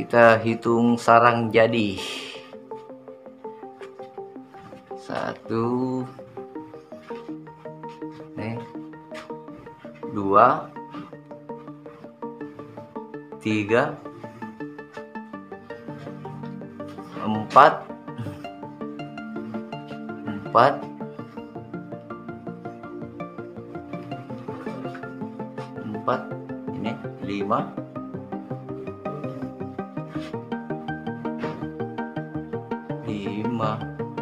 Kita hitung sarang jadi. 1, 2, 3, 4, 5, 5,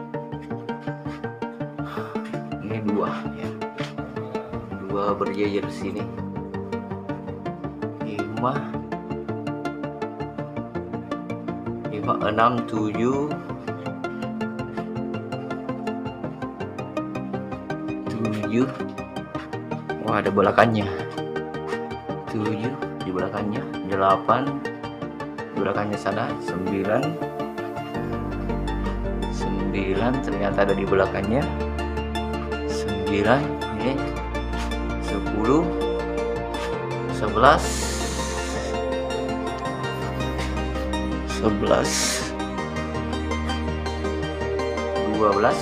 ini 2 ya, 2 berjejer di sini. 5, 6, 7, 7. Wah, ada belakannya. 7 di belakangnya, 8 di belakangnya sana, 9 ternyata ada di belakangnya, 9 ini, 10, 11, 12.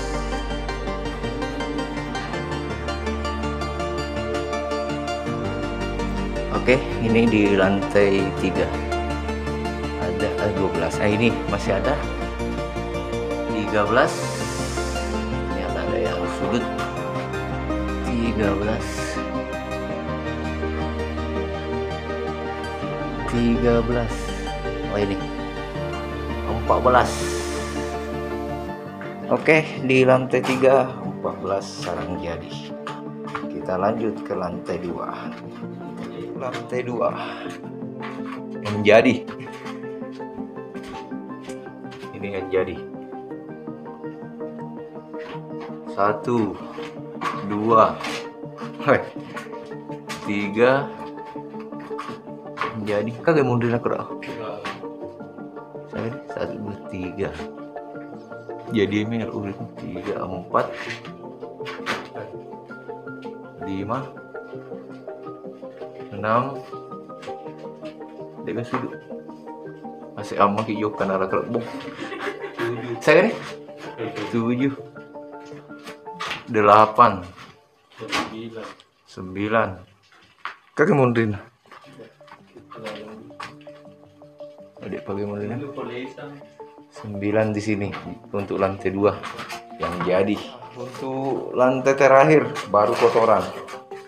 Oke, ini di lantai 3 ada 12. Ini masih ada 13. Ternyata ada yang sudut. 13. Oh, ini 14. Oke, di lantai 3 14 sarang jadi. Kita lanjut ke lantai 2. Lantai 2 yang jadi. Ini yang jadi. 1, 2, 3 jadi. Kagak mundur nak kerah. 1, 2, 3. Jadi ini urut 3, 4, 5, 6. Dengan sudut masih aman hijau kan arah kerbau. Saya nih 7, 8, 9. Kagak mundurin. Adik pakai mundurin. 9 di sini untuk lantai 2 yang jadi. Untuk lantai terakhir baru kotoran.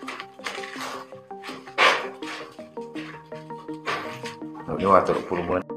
Ini water purban.